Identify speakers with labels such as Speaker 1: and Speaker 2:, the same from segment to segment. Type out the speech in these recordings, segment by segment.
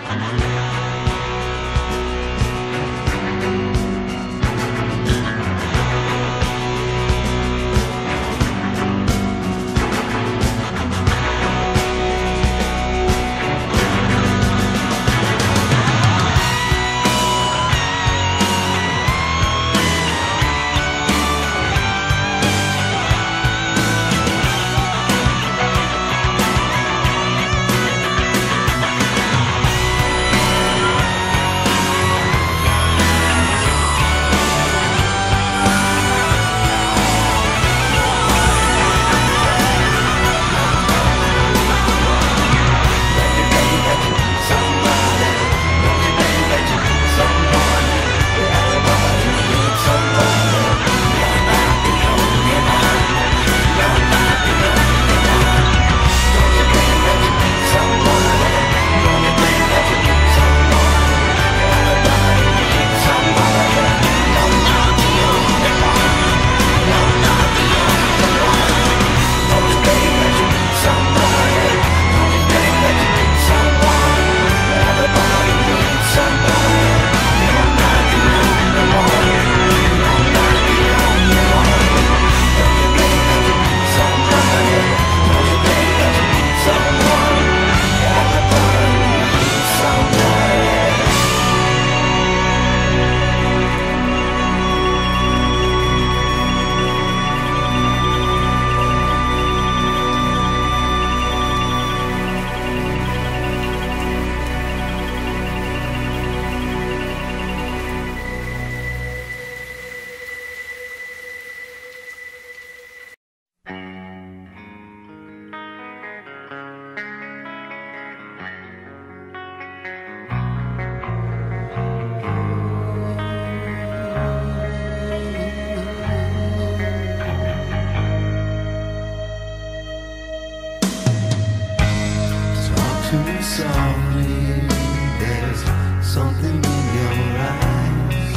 Speaker 1: to me softly. There's something in your eyes.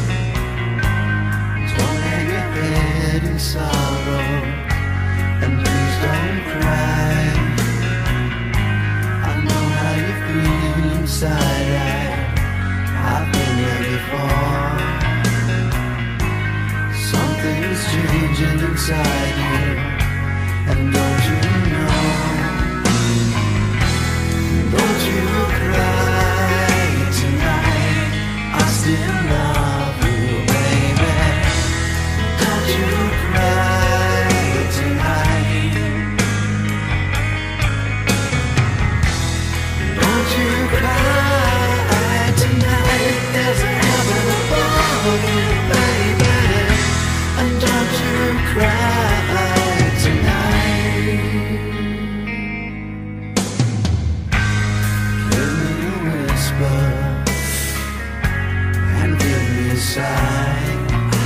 Speaker 1: Don't hang your head in sorrow, and please don't cry. I know how you feel inside. I've been there before. Something's changing inside you, and don't you know? Don't you cry tonight, I still love you, baby. Don't you cry tonight. Don't you cry tonight, there's a heaven above you, baby. And don't you cry tonight. And give me a sigh.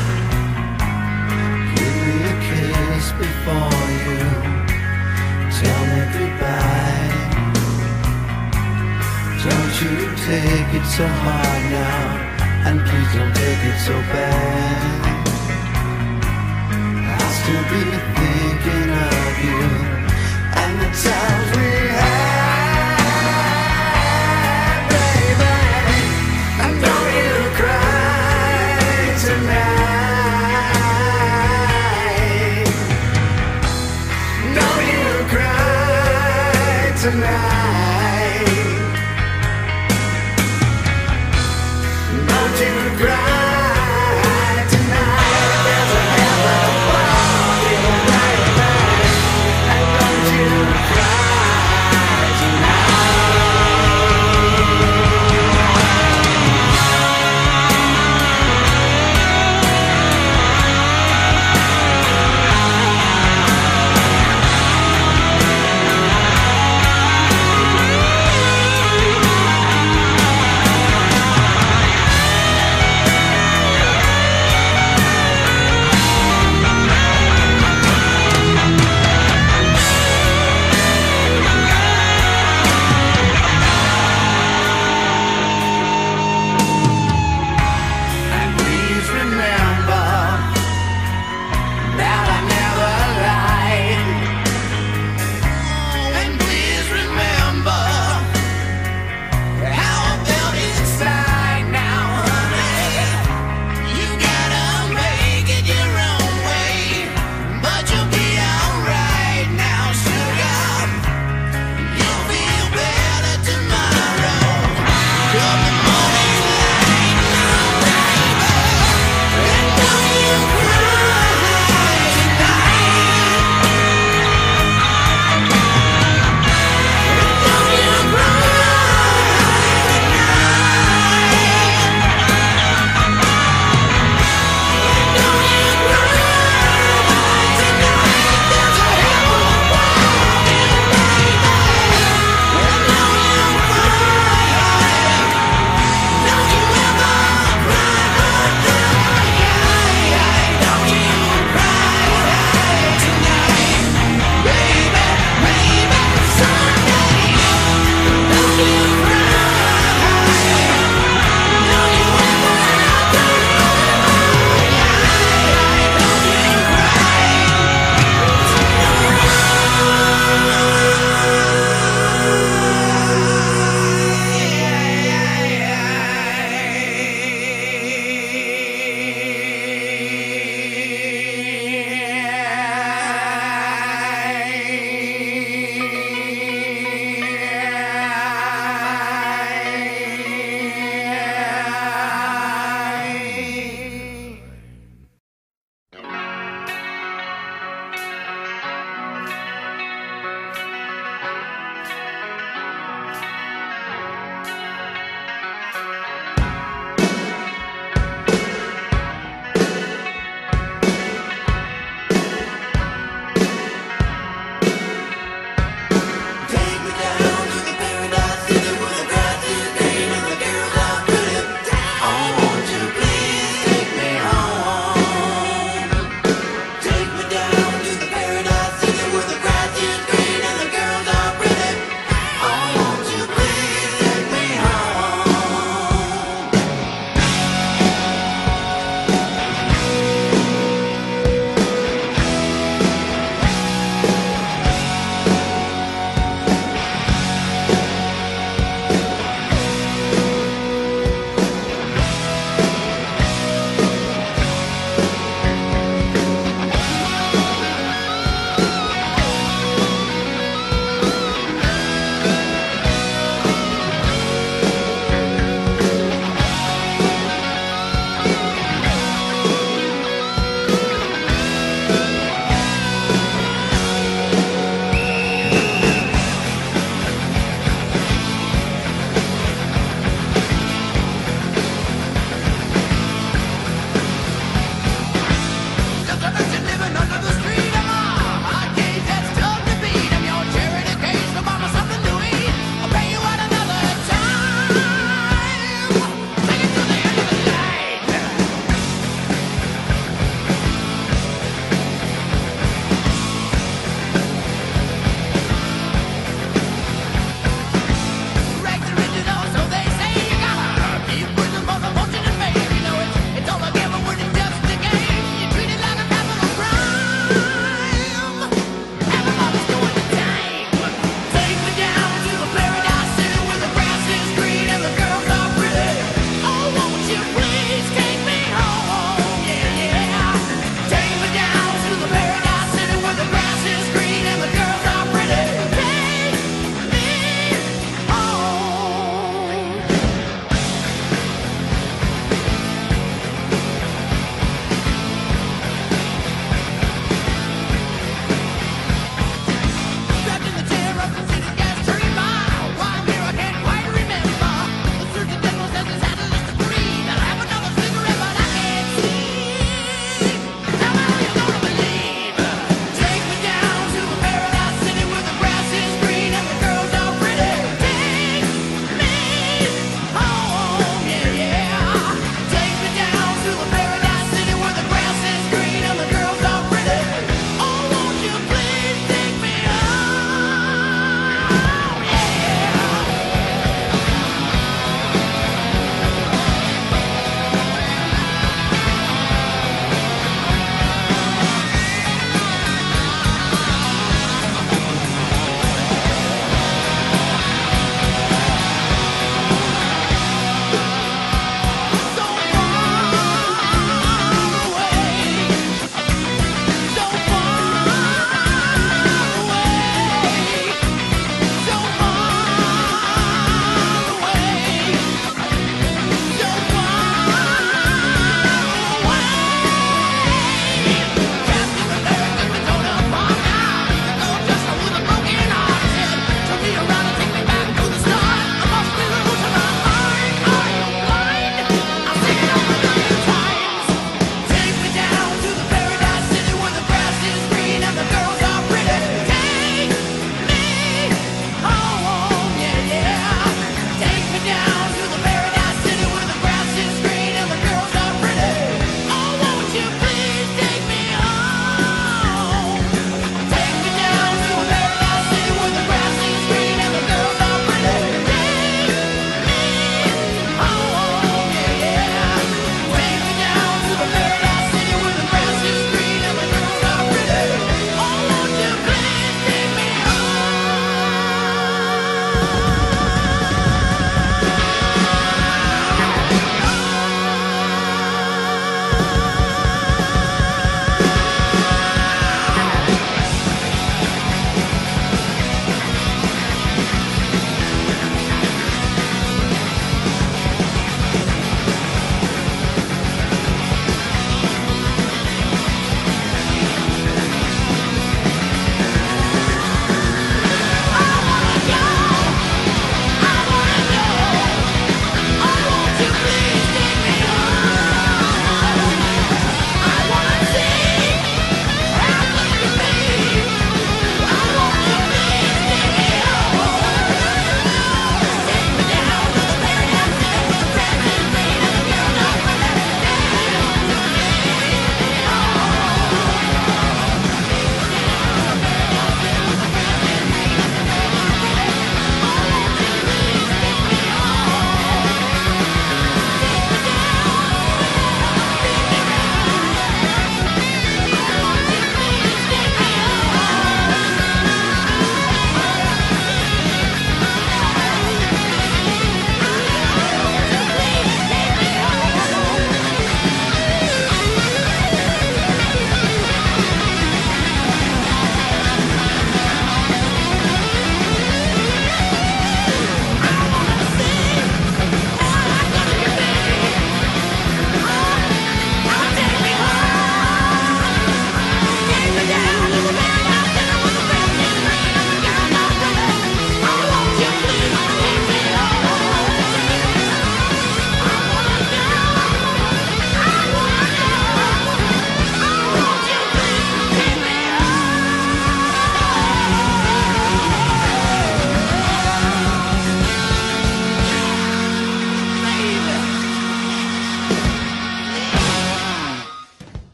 Speaker 1: Give me a kiss before you tell me goodbye. Don't you take it so hard now, and please don't take it so bad. I'll still be thinking of you and the times we had. Tonight, don't you cry tonight. There's a heaven above you, right there, and don't you cry.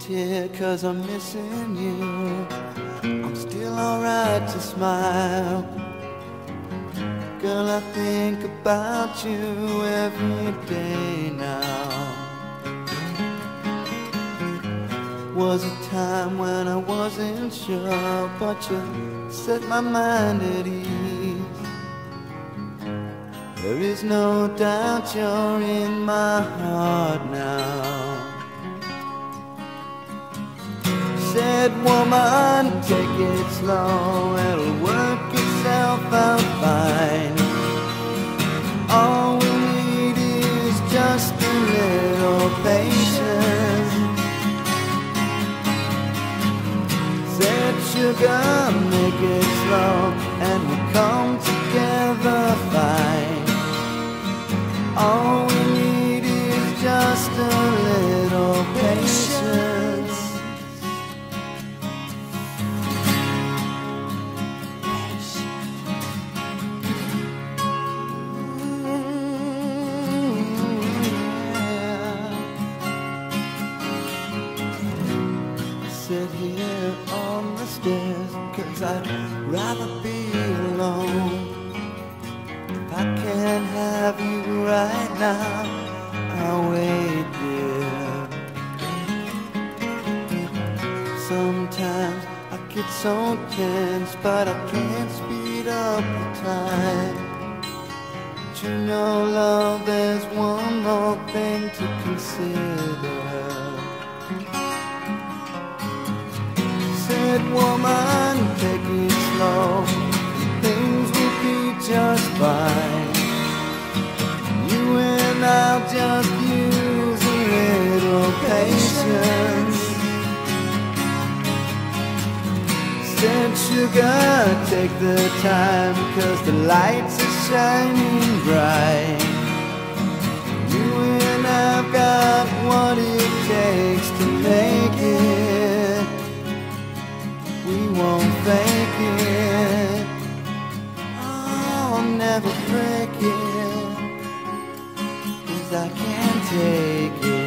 Speaker 1: tear 'cause I'm missing you. I'm still alright to smile. Girl, I think about you every day now. Was a time when I wasn't sure, but you set my mind at ease. There is no doubt you're in my heart now. Said, woman, take it slow, it'll work itself out fine. All we need is just a little patience. Said, sugar, make it slow, and we'll come together fine. All we need is just a little patience. Sit here on the stairs 'cause I'd rather be alone. If I can't have you right now, I'll wait there. Sometimes I get so tense, but I can't speed up the time. But you know, love, there's one more thing to consider. Said, woman, take it slow, things will be just fine. You and I'll just use a little patience. Said, sugar, take the time, 'cause the lights are shining bright. You and I've got what it takes to make it. We won't fake it. Oh, I'll never break it, 'cause I can't take it.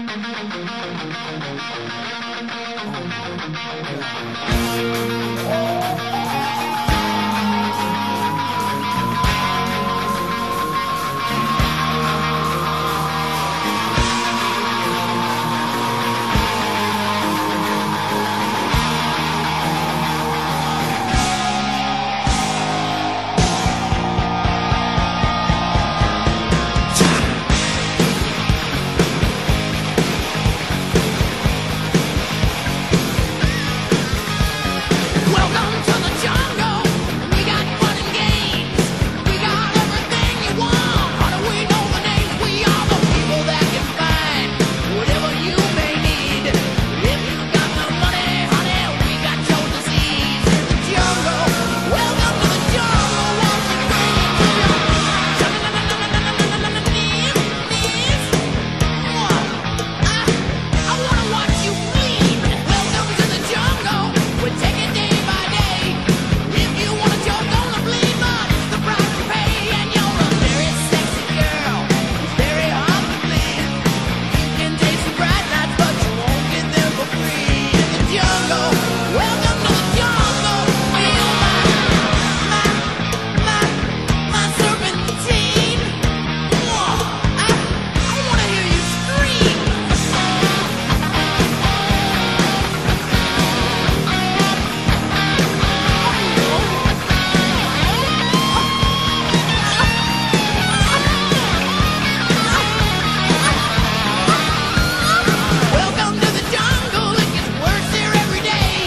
Speaker 2: Welcome to the jungle, it gets worse here every day.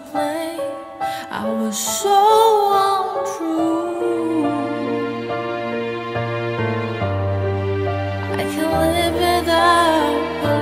Speaker 2: complain. I was so untrue. I can't live without her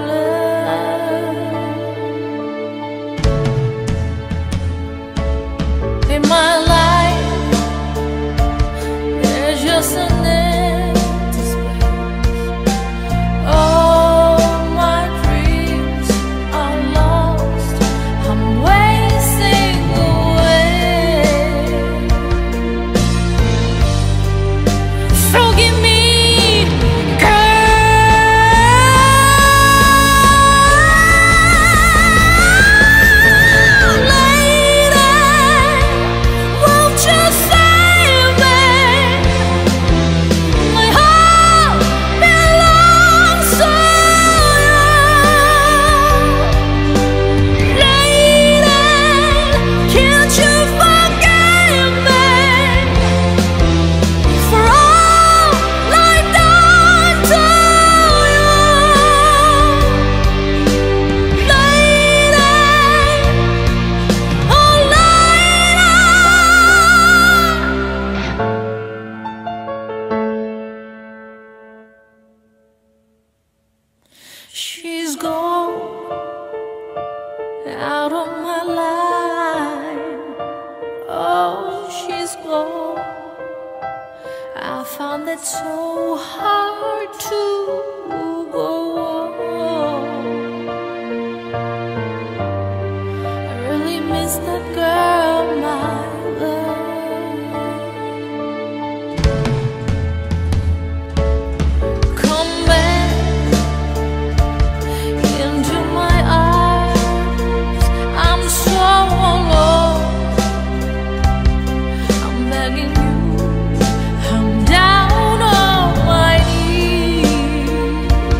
Speaker 2: love. In my life, there's just an empty space. All my dreams are lost. I'm wasting away. Forgive me, girl. Lady, won't you save me? My heart belongs to you. Lady, can't you forgive me for all I've done to you? Lady, oh lady. She's gone out of my life. Oh, she's gone. I found it so hard to go on. I really miss that girl, my love. Come back into my arms. I'm so alone. I'm begging you. I'm down on my knees.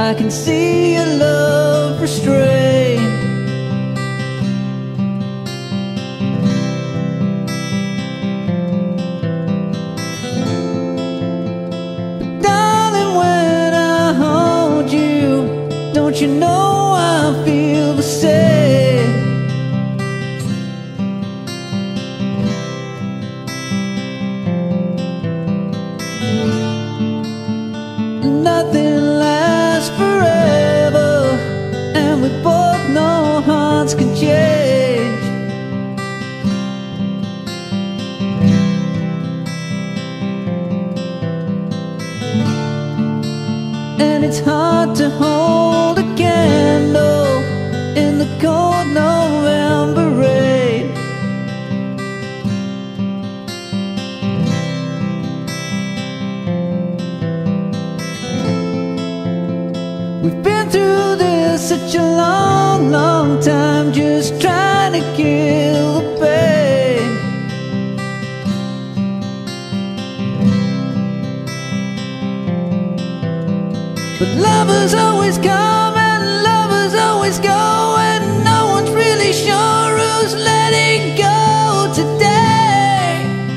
Speaker 3: I can see your love restrained. But darling, when I hold you, don't you know I feel the same? Nothing lasts forever, and we both know hearts can change. And it's hard to hold a candle in the cold November rain. We've been through this such a long, long time, just trying to kill the pain. But lovers always come and lovers always go, and no one's really sure who's letting go today.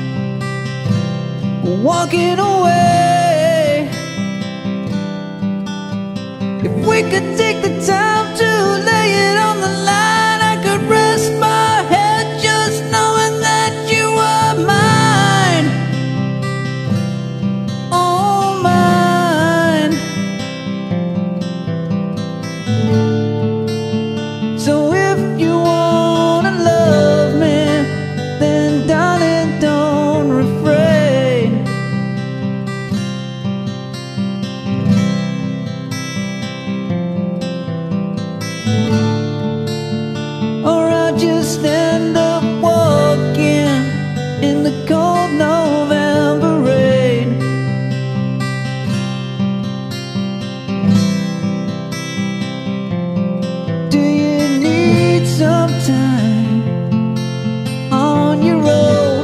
Speaker 3: Walking away. If we could take the time to lay it on the line, I could rest my head just knowing that you were mine. Oh, mine. So if you wanna love me, then darling, don't refrain. Or I'll just end up walking in the cold November rain. Do you need some time on your own?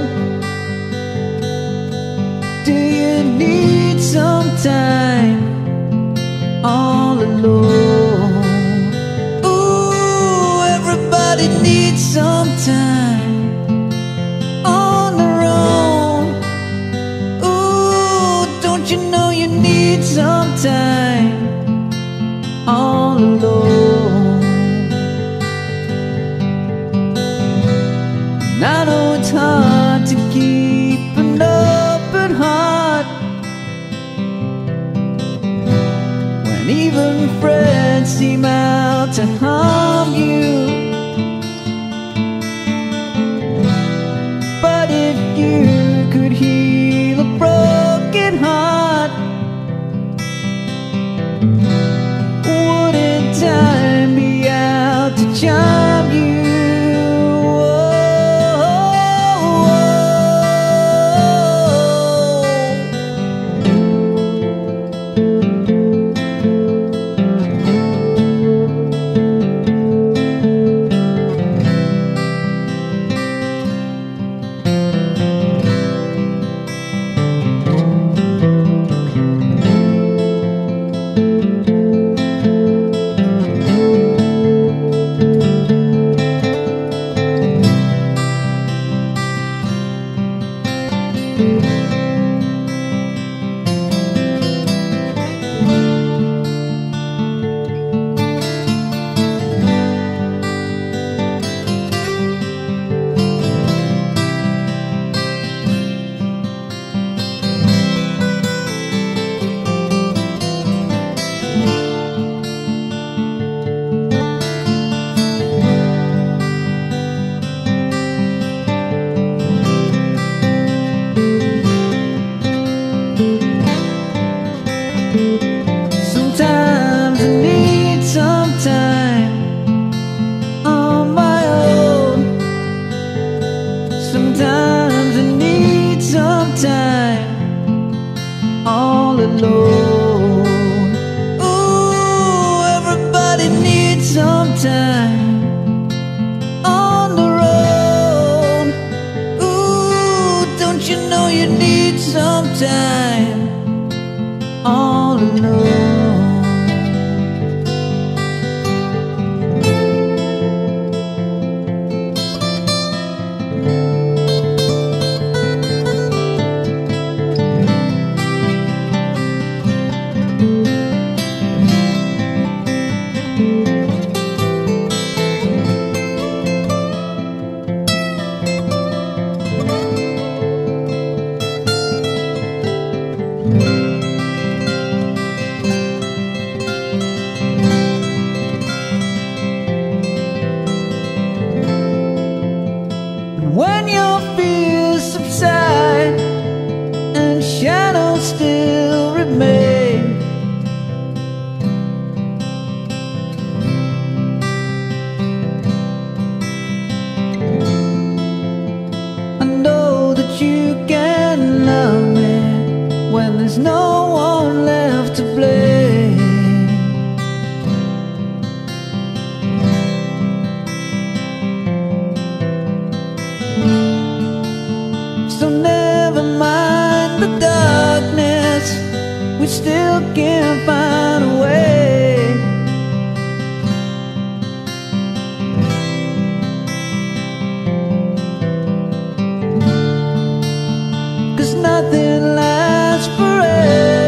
Speaker 3: Do you need some time all alone? Everybody needs some time on their own. Ooh, don't you know you need some time all alone? And I know it's hard to keep an open heart when even friends seem out to harm you. But if you could heal a broken heart, wouldn't time be out to charm you? there's no one left to blame. So never mind the darkness, we still can find a way. Cause nothing lasts forever.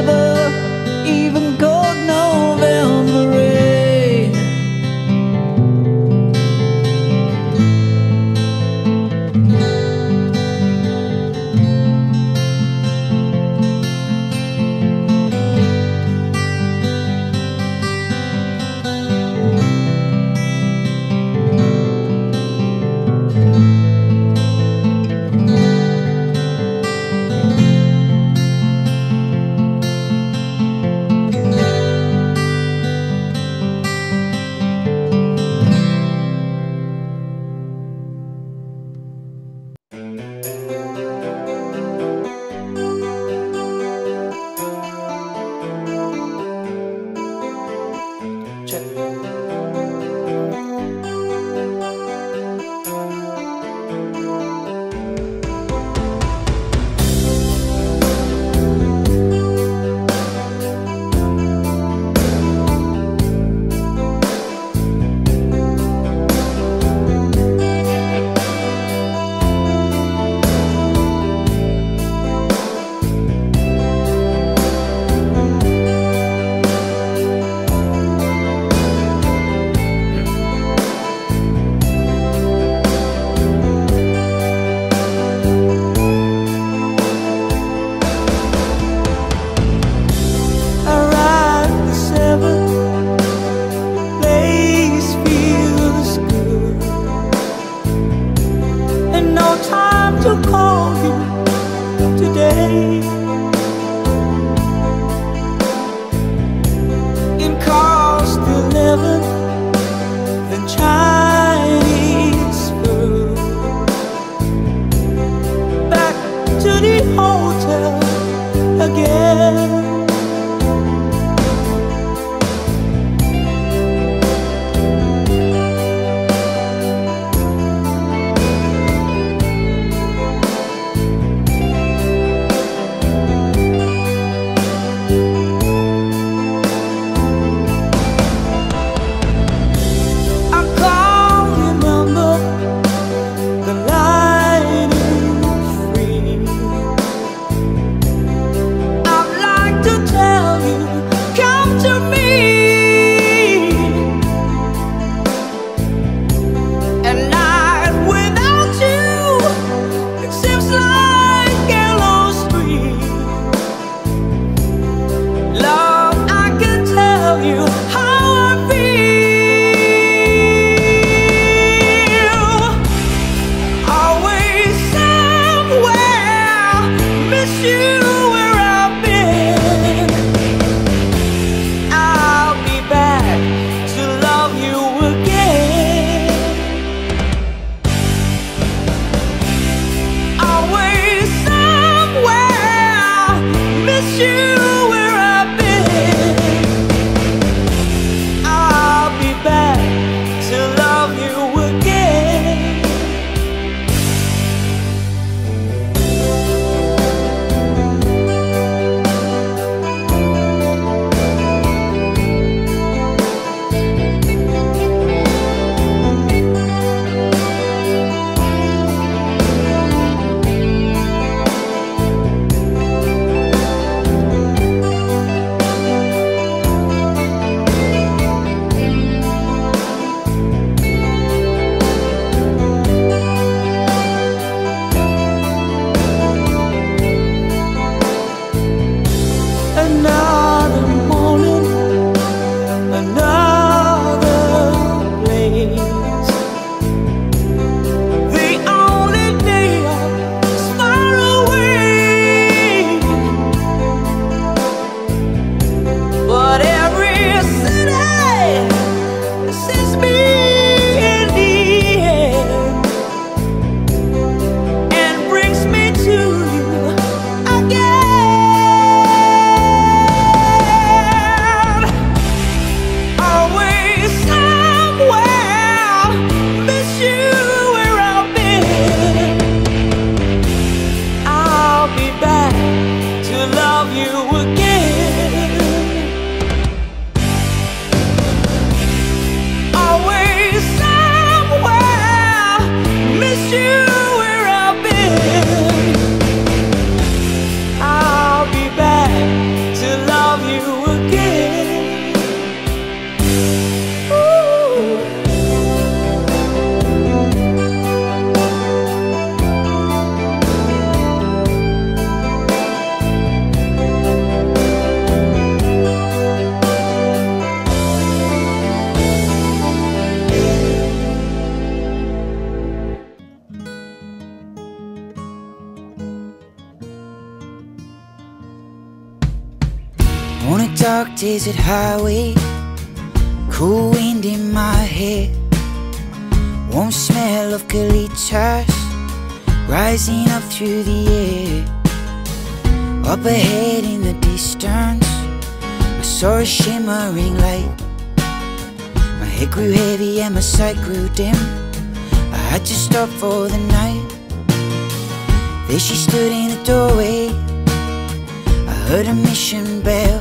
Speaker 3: dark desert highway, cool wind in my hair, warm smell of colitas rising up through the air. Up ahead in the distance, I saw a shimmering light. My head grew heavy and my sight grew dim. I had to stop for the night. There she stood in the doorway. I heard a mission bell,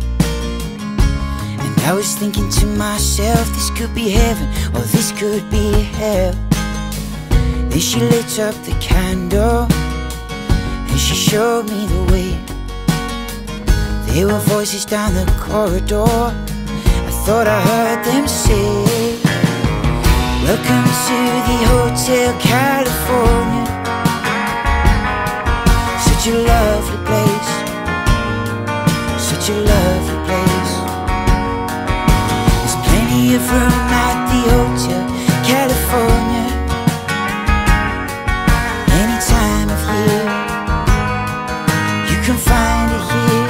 Speaker 3: and I was thinking to myself, this could be heaven or this could be hell. Then she lit up the candle and she showed me the way. There were voices down the corridor. I thought I heard them say, welcome to the Hotel California. Such a lovely place, such a lovely place. There's plenty of room at the Hotel California, any time of year you can find it here.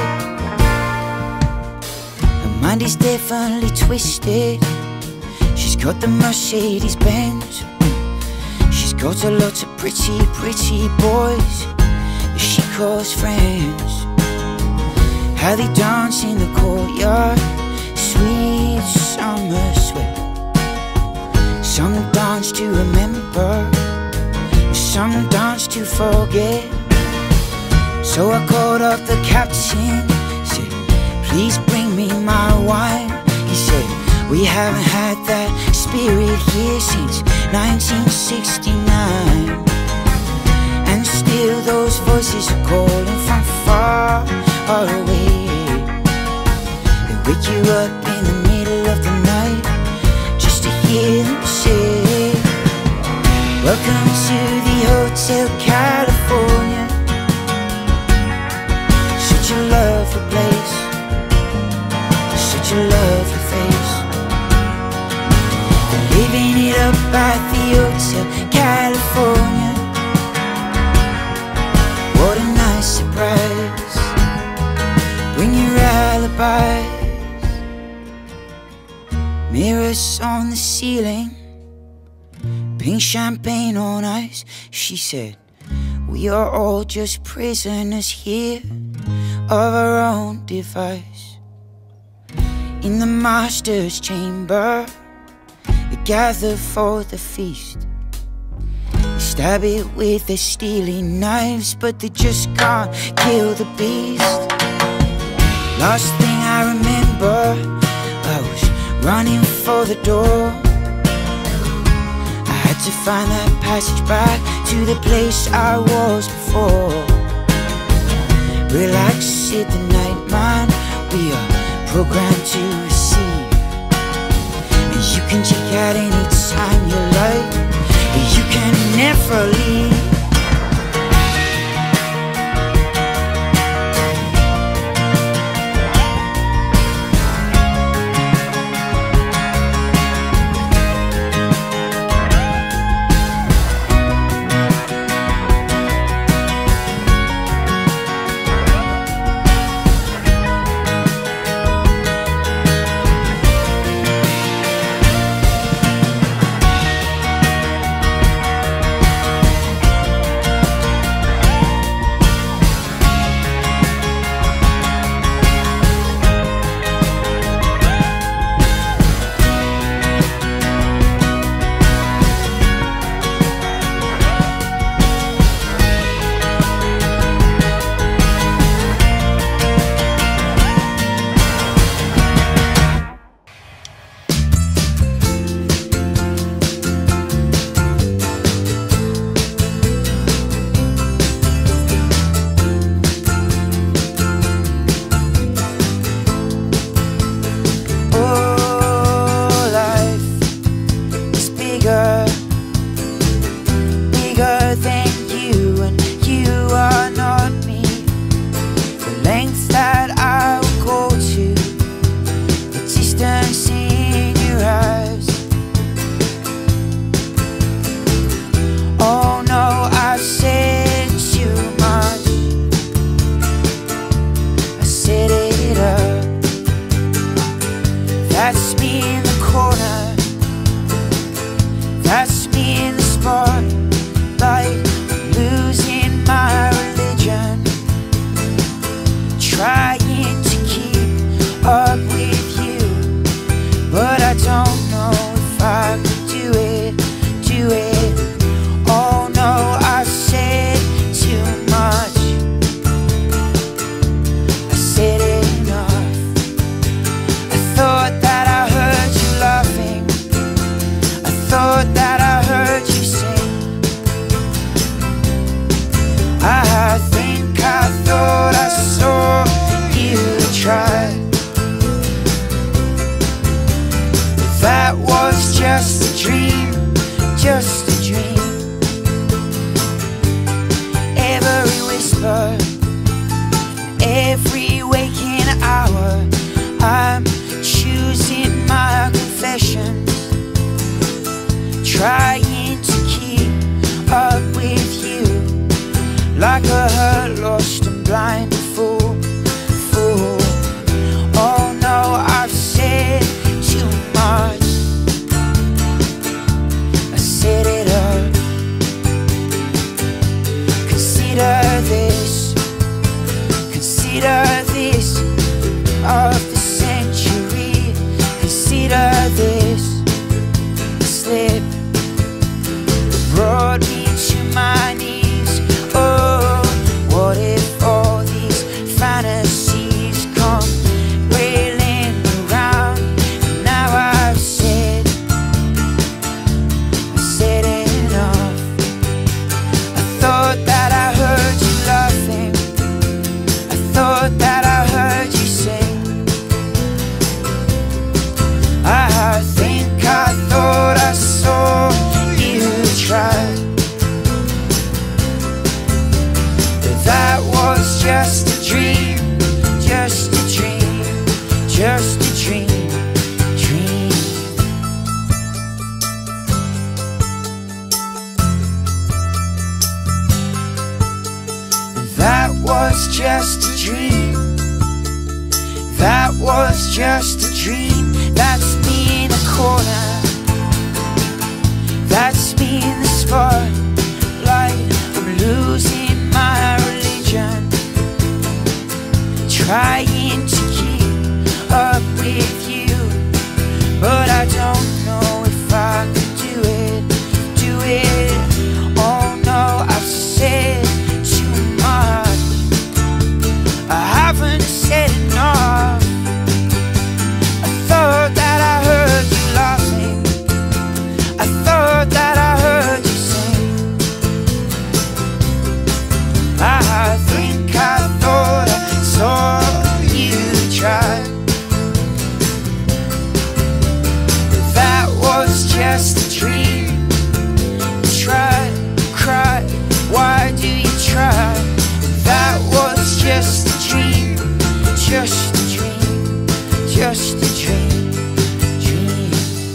Speaker 3: Her mind is definitely twisted. She's got the Mercedes Benz. She's got a lot of pretty, pretty boys that she calls friends. How they dance in the courtyard, sweet summer sweat. Some dance to remember, some dance to forget. So I called up the captain, said, please bring me my wine. He said, we haven't had that spirit here since 1969. And still those voices are calling from far away. They wake you up in the middle of the night just to hear them say, welcome to the Hotel California. Such a lovely place, such a lovely face. They're living it up at the Hotel California. What a nice surprise, bring your alibis. Mirrors on the ceiling, pink champagne on ice. She said, we are all just prisoners here of our own device. In the master's chamber, they gather for the feast. They stab it with their stealing knives, but they just can't kill the beast. Last thing I remember, I was running for the door. I had to find that passage back to the place I was before. Relax, sit the night, man. We are programmed to receive, and you can check out anytime you like. You can never leave. That's me in the corner. That's me in the spotlight, losing my religion, trying to keep up with you, but I don't know if I could do it. Oh no, I've said too much. I said enough. I thought that I heard you laughing. I thought that I heard you sing. I think I thought I saw you try. But that was just a dream, just a dream. Every whisper, every waking hour, I'm choosing my confessions, trying to keep up with you, like a hurt, lost and blinded fool. Oh no, I've said too much. I set it up. Consider this of the century. Consider this slip that brought me to my knees. Oh, what if all these fantasies come railing around? And now I've said enough. I thought that I heard you laughing. I thought that I heard you sing. I think I thought I saw you try. But that was just a dream, just a dream, just a dream, dream. That was just a dream. That was just a dream. That's me in a corner. That's me in the spotlight. I'm losing my religion, trying to keep up with you, but I don't know if I could do it. Oh no, I've said too much. I haven't said enough. I thought that I heard you laughing. I thought that I heard you sing. I think I thought I saw you try. But that was just a dream. Try, cry, why do you try? That was just a dream, just a dream, just a dream, dream.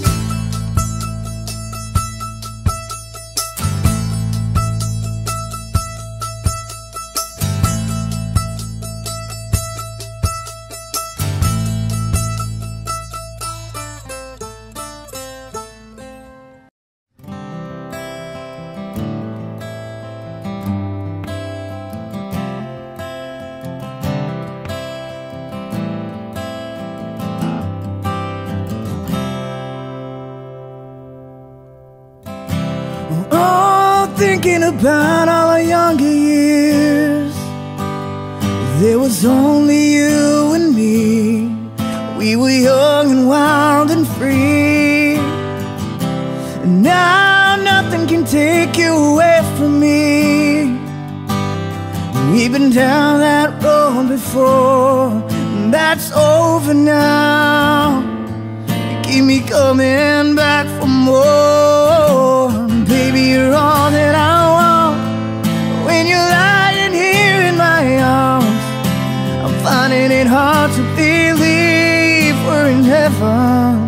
Speaker 4: Thinking about all our younger years, there was only you and me. We were young and wild and free, and now nothing can take you away from me. We've been down that road before, and that's over now. You keep me coming back for more. Baby, you're all that I want. When you're lying here in my arms, I'm finding it hard to believe we're in heaven.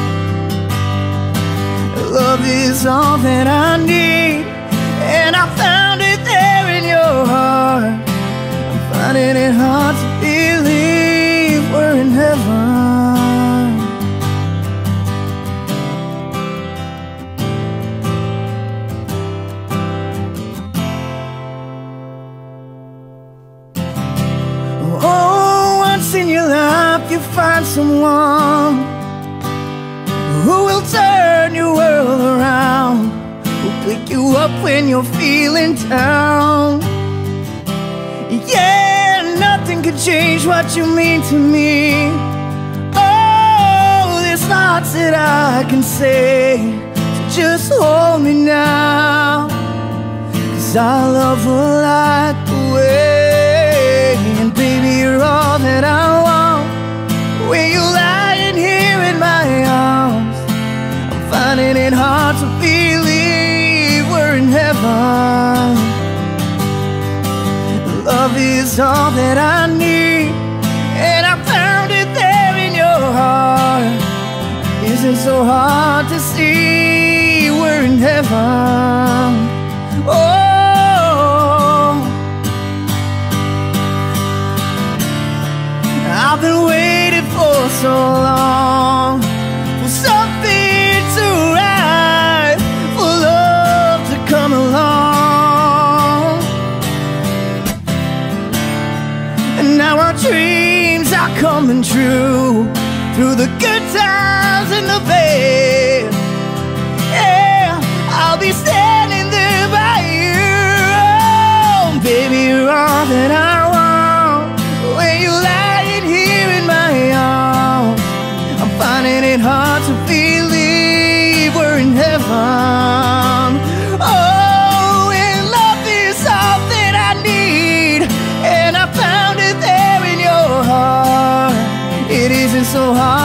Speaker 4: Love is all that I need, and I found it there in your heart. I'm finding it hard to believe we're in heaven. find someone who will turn your world around, who'll pick you up when you're feeling down. Yeah, nothing could change what you mean to me. Oh, there's lots that I can say, so just hold me now, 'cause I love her like the way. And baby, you're all that I want. When you're lying here in my arms, I'm finding it hard to believe we're in heaven. Love is all that I need, and I found it there in your heart. Isn't so hard to see we're in heaven. Oh, I've been waiting for so long for something to right, for love to come along. And now our dreams are coming true, through the good times and the bad. Yeah, I'll be standing there by you. Oh, baby, you're all that I want. When you're lying here in my arms, I'm finding it hard to believe we're in heaven. Oh, and love is all that I need, and I found it there in your heart. It isn't so hard